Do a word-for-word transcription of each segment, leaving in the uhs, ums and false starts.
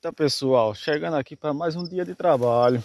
Eita pessoal, chegando aqui para mais um dia de trabalho.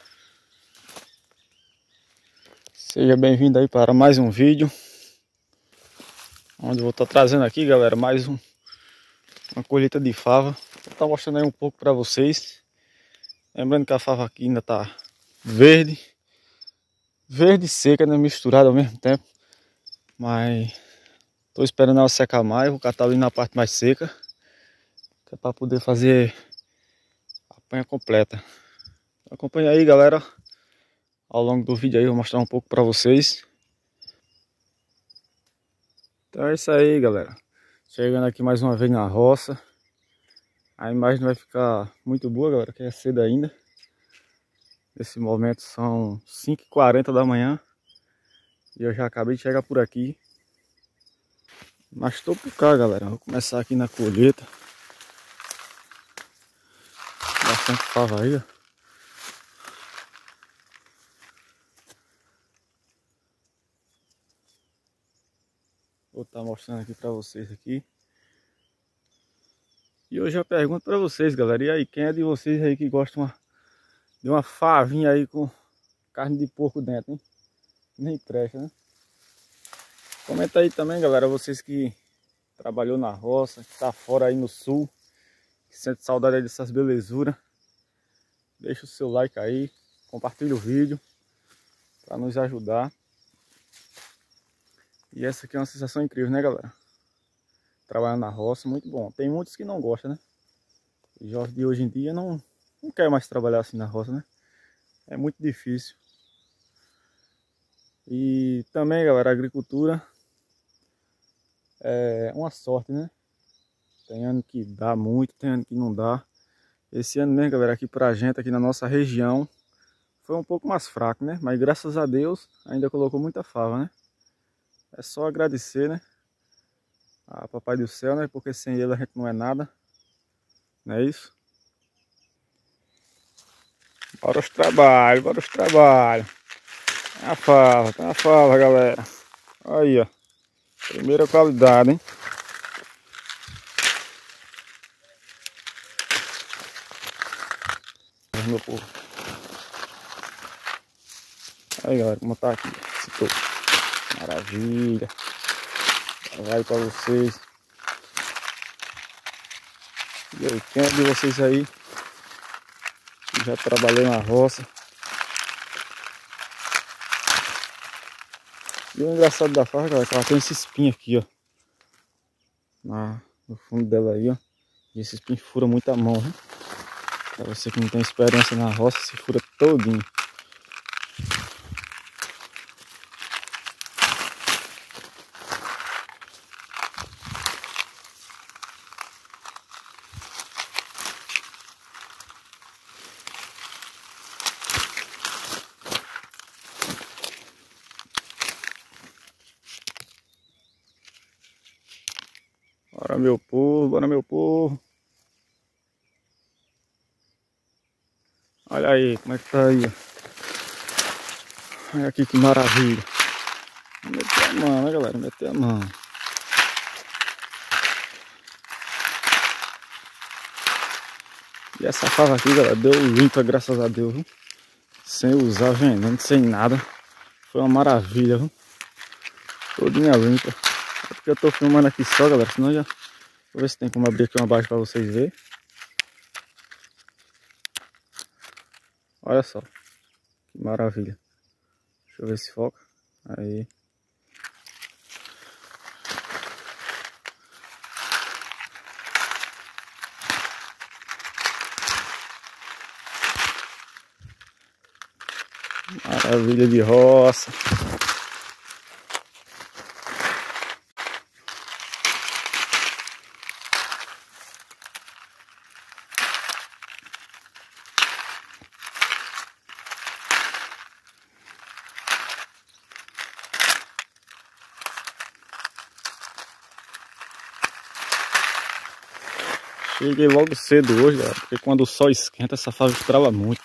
Seja bem-vindo aí para mais um vídeo, onde eu vou estar trazendo aqui, galera, mais um, uma colheita de fava. Vou estar mostrando aí um pouco para vocês. Lembrando que a fava aqui ainda está verde, verde e seca, né, misturada ao mesmo tempo. Mas estou esperando ela secar mais, vou catar ali na parte mais seca, que é para poder fazer a apanha completa. Acompanha aí, galera. Ao longo do vídeo aí eu vou mostrar um pouco para vocês. Então é isso aí, galera. Chegando aqui mais uma vez na roça. A imagem vai ficar muito boa, galera, que é cedo ainda. Nesse momento são cinco e quarenta da manhã. E eu já acabei de chegar por aqui. Mas estou por cá, galera. Vou começar aqui na colheita. Bastante fava aí, ó. Vou estar mostrando aqui para vocês aqui. E hoje eu pergunto para vocês, galera. E aí, quem é de vocês aí que gosta uma, de uma favinha aí com carne de porco dentro, hein? Nem presta, né? Comenta aí também, galera, vocês que trabalhou na roça, que tá fora aí no sul, que sente saudade aí dessas belezuras. Deixa o seu like aí, compartilha o vídeo para nos ajudar. E essa aqui é uma sensação incrível, né, galera? Trabalhar na roça, muito bom. Tem muitos que não gostam, né? Os jovens de hoje em dia não, não querem mais trabalhar assim na roça, né? É muito difícil. E também, galera, a agricultura é uma sorte, né? Tem ano que dá muito, tem ano que não dá. Esse ano mesmo, galera, aqui pra gente, aqui na nossa região, foi um pouco mais fraco, né? Mas graças a Deus ainda colocou muita fava, né? É só agradecer, né? A Papai do Céu, né? Porque sem ele a gente não é nada. Não é isso? Bora os trabalhos, bora os trabalhos. Tem a fava, tem a fava, galera. Aí, ó. Primeira qualidade, hein? Meu povo. Aí, galera, como tá aqui. Citou. Maravilha. Vai pra vocês. E aí, quem é de vocês aí que já trabalhou na roça? E o engraçado da fava, galera, é que ela tem esse espinho aqui, ó. Na, no fundo dela aí, ó. E esse espinho fura muito a mão, né? Pra você que não tem experiência na roça, se fura todinho. Bora, meu povo, bora, meu povo. Olha aí, como é que tá aí, ó. Olha aqui que maravilha. Vou meter a mão, né, galera? Meter a mão. E essa fava aqui, galera, deu limpa, graças a Deus, viu? Sem usar veneno, sem nada. Foi uma maravilha, viu? Todinha limpa. É porque eu tô filmando aqui só, galera, senão já... Vou ver se tem como abrir aqui uma baixa pra vocês verem. Olha só. Que maravilha. Deixa eu ver se foca. Aí. Maravilha de roça. Cheguei logo cedo hoje, galera, porque quando o sol esquenta essa fava estrala muito.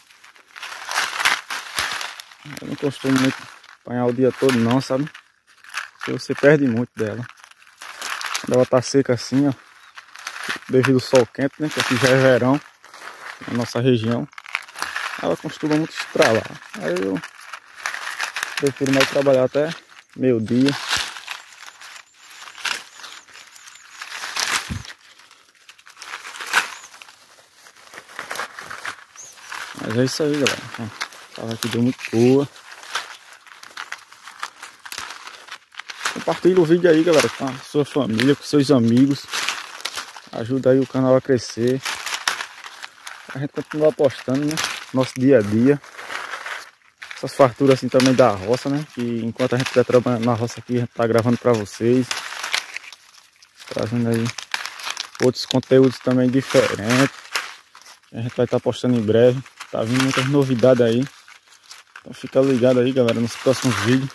Eu não costumo muito apanhar o dia todo não, sabe? Porque você perde muito dela. Quando ela tá seca assim, ó, devido ao sol quente, né? Que aqui já é verão. na nossa região, ela costuma muito estralar. Aí eu prefiro mais trabalhar até meio-dia. Mas é isso aí, galera. A fava aqui deu muito boa. Compartilha o vídeo aí, galera, com a sua família, com seus amigos. Ajuda aí o canal a crescer. A gente continua apostando, né? Nosso dia a dia. Essas farturas assim também da roça, né? Que enquanto a gente estiver trabalhando na roça aqui, a gente tá gravando pra vocês. Trazendo aí outros conteúdos também diferentes. A gente vai estar postando em breve. Tá vindo muitas novidades aí. Então fica ligado aí, galera, nos próximos vídeos.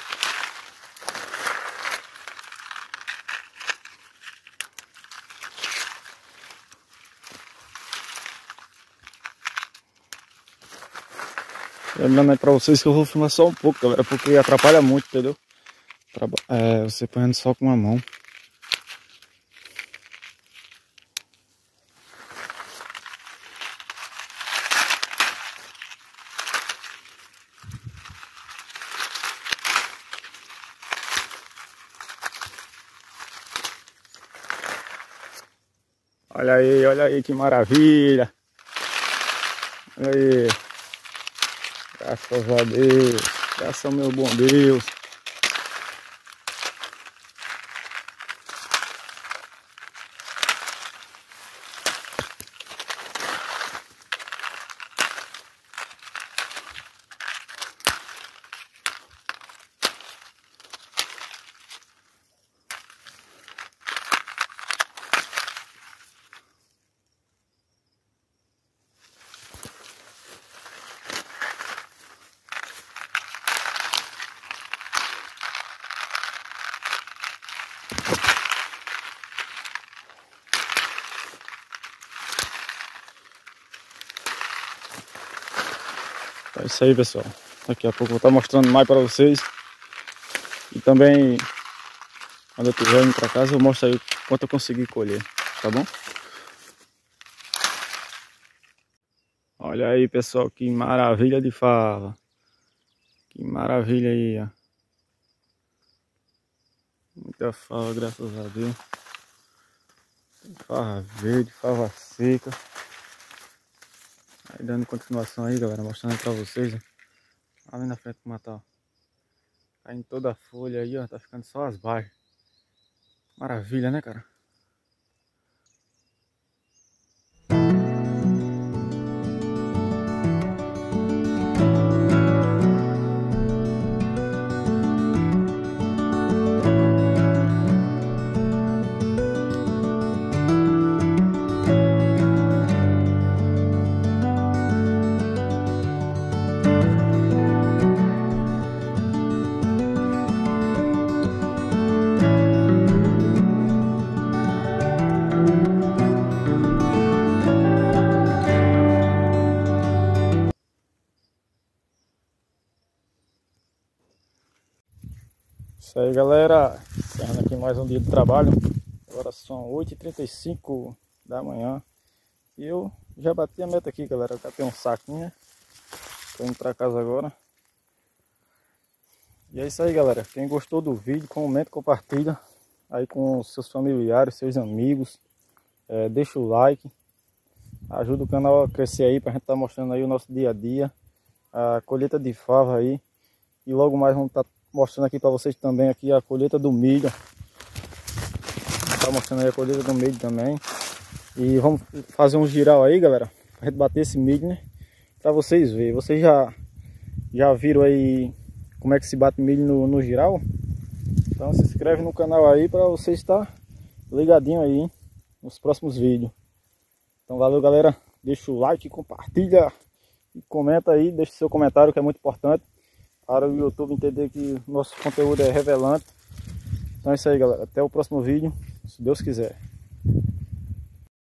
Lembrando aí pra vocês que eu vou filmar só um pouco, galera, porque atrapalha muito, entendeu? Traba é, você põe só com uma mão. Olha aí, olha aí que maravilha. Olha aí. Graças a Deus. Graças ao meu bom Deus. É isso aí, pessoal. Daqui a pouco eu vou estar mostrando mais para vocês. E também, quando eu estiver indo para casa, eu mostro aí quanto eu consegui colher. Tá bom? Olha aí, pessoal, que maravilha de fava. Que maravilha aí, ó. Muita fava, graças a Deus. Fava verde, fava seca. Aí dando continuação aí, galera, mostrando pra vocês, ó. Ali na frente do matar, ó. Caindo toda a folha aí, ó, tá ficando só as bases. Maravilha, né, cara? Isso aí, galera, encerrando aqui mais um dia de trabalho. Agora são oito e trinta e cinco da manhã. E eu já bati a meta aqui, galera. Eu catei um saquinho. Tô indo pra casa agora. E é isso aí, galera. Quem gostou do vídeo, comenta, compartilha aí com seus familiares, seus amigos. É, deixa o like. Ajuda o canal a crescer aí, pra gente estar tá mostrando aí o nosso dia a dia. A colheita de fava aí. E logo mais vamos estar tá mostrando aqui para vocês também aqui a colheita do milho. Tá mostrando aí a colheita do milho também. E vamos fazer um giral aí, galera, pra gente bater esse milho, né? Pra vocês verem. Vocês já, já viram aí como é que se bate milho no, no giral? Então se inscreve no canal aí para você estar ligadinho aí, hein, nos próximos vídeos. Então valeu, galera. Deixa o like, compartilha e comenta aí. Deixa seu comentário, que é muito importante para o YouTube entender que nosso conteúdo é revelante. Então é isso aí, galera. Até o próximo vídeo, se Deus quiser.